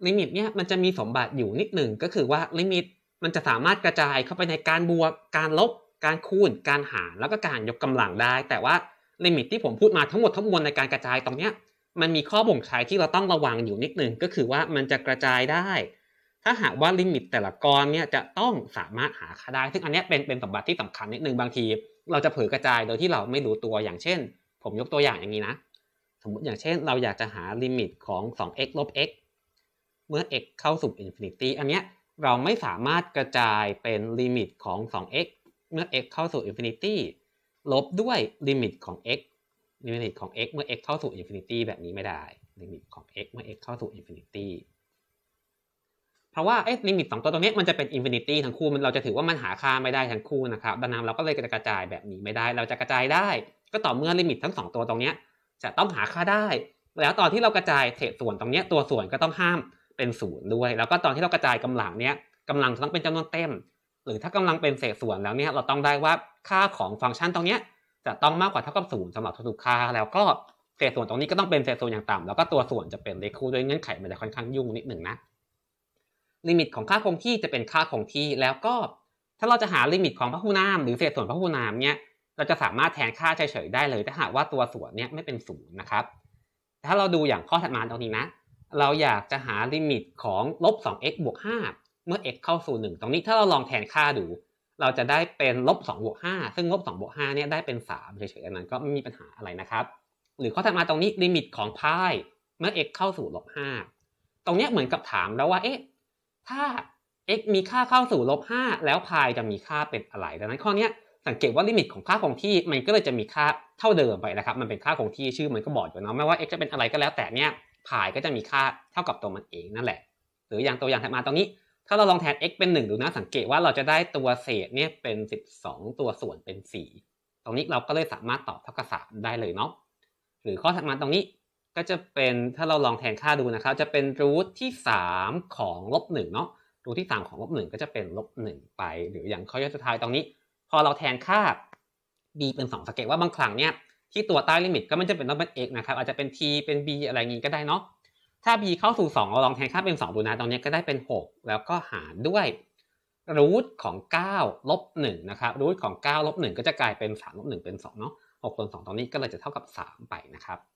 ลิมิตเนี่ยมันจะมีสมบัติอยู่นิดหนึ่งก็คือว่าลิมิตมันจะสามารถกระจายเข้าไปในการบวกการลบการคูณการหารแล้วก็การยกกำลังได้แต่ว่าลิมิตที่ผมพูดมาทั้งหมดทั้งมวลในการกระจายตรงเนี้ยมันมีข้อบ่งชี้ที่เราต้องระวังอยู่นิดหนึ่งก็คือว่ามันจะกระจายได้ถ้าหากว่าลิมิตแต่ละกรเนี่ยจะต้องสามารถหาค่าได้ซึ่งอันนี้เป็นสมบัติที่สำคัญนิดนึงบางทีเราจะเผลอกระจายโดยที่เราไม่รู้ตัวอย่างเช่นผมยกตัวอย่างอย่างนี้นะสมมติอย่างเช่นเราอยากจะหาลิมิตของ 2x ลบ x เมื่อ x เข้าสู่ infinity อันเนี้ยเราไม่สามารถกระจายเป็นลิมิตของ 2x เมื่อ x เข้าสู่ infinity ลบด้วยลิมิตของ x เมื่อ x เข้าสู่ infinity แบบนี้ไม่ได้ลิมิตของ x เมื่อ x เข้าสู่ infinity เพราะว่าลิมิต2ตัวตรงนี้มันจะเป็น infinity ทั้งคู่เราจะถือว่ามันหาค่าไม่ได้ทั้งคู่นะครับดังนั้นเราก็เลยจะกระจายแบบนี้ไม่ได้เราจะกระจายได้ก็ต่อเมื่อลิมิตทั้ง2ตัวตรงนี้จะต้องหาค่าได้แล้วตอนที่เรากระจายเศษส่วนตรงนี้ตัวส่วนก็ต้องห้ามเป็น0ด้วยแล้วก็ตอนที่เรากระจายกำลังเนี้ยกำลังจะต้องเป็นจำนวนเต็มหรือถ้ากำลังเป็นเศษส่วนแล้วเนี่ยเราต้องได้ว่าค่าของฟังก์ชันตรงนี้จะต้องมากกว่าเท่ากับ0สำหรับทุกค่าแล้วก็เศษส่วนตรงนี้ก็ต้องเป็นเศษส่วนอย่างต่ำแล้วก็ตัวส่วนจะเป็นเลขคู่ด้วยเงื่อนไขมันจะค่อนข้างยุ่งนิดหนึ่งนะลิมิตของค่าคงที่จะเป็นค่าคงที่แล้วก็ถ้าเราจะหาลิมิตของพหุนามหรือเศษส่วนพหุนามเนี่ยเราจะสามารถแทนค่าเฉยๆได้เลยถ้าหากว่าตัวส่วนเนี่ยไม่เป็น0นะครับถ้าเราดูอย่างข้อถัดมาตรงนี้นะเราอยากจะหาลิมิตของลบ 2x บวก 5 เมื่อ x เข้าสู่1ตรงนี้ถ้าเราลองแทนค่าดูเราจะได้เป็นลบ2บวก5ซึ่งลบ2บวก5เนี่ยได้เป็น3เฉยๆอันนั้นก็ไม่มีปัญหาอะไรนะครับหรือข้อถัดมาตรงนี้ลิมิตของพายเมื่อ x เข้าสู่ลบ5ตรงนี้เหมือนกับถามแล้วว่าถ้า x มีค่าเข้าสู่ลบ5แล้วพายจะมีค่าเป็นอะไรดังนั้นข้อนี้สังเกตว่าลิมิตของค่าคงที่มันก็เลยจะมีค่าเท่าเดิมไปนะครับมันเป็นค่าคงที่ชื่อมันก็บอกอยู่เนาะไม่ว่า x จะเป็นอะไรก็แล้วแต่เนี่ยพายก็จะมีค่าเท่ากับตัวมันเองนั่นแหละหรืออย่างตัวอย่างถัดมาตรงนี้ถ้าเราลองแทน x เป็น1ดูนะสังเกตว่าเราจะได้ตัวเศษเนี่ยเป็น12ตัวส่วนเป็น4ตรงนี้เราก็เลยสามารถตอบเท่ากับ3ได้เลยเนาะหรือข้อถัดมาตรงนี้ก็จะเป็นถ้าเราลองแทนค่าดูนะครับจะเป็นรูทที่3ของลบ1เนาะรูทที่3ของลบ1ก็จะเป็นลบ1ไปหรืออย่างข้อย่อยสุดท้ายตรงนี้พอเราแทนค่า b เป็น2สังเกตว่าบางครั้งเนี่ยที่ตัวใต้ลิมิตก็ไม่จำเป็นต้องเป็น x นะครับอาจจะเป็น t เป็น b อะไรงี้ก็ได้เนาะถ้า b เข้าสู่2เราลองแทนค่าเป็น2ดูนะตรงนี้ก็ได้เป็น6แล้วก็หารด้วยรูทของ9ลบ1นะครับรูทของ9ลบ1ก็จะกลายเป็น3ลบ1เป็น2เนาะ6ส่วน2ตรงนี้ก็เลยจะเท่ากับ3ไปนะครับ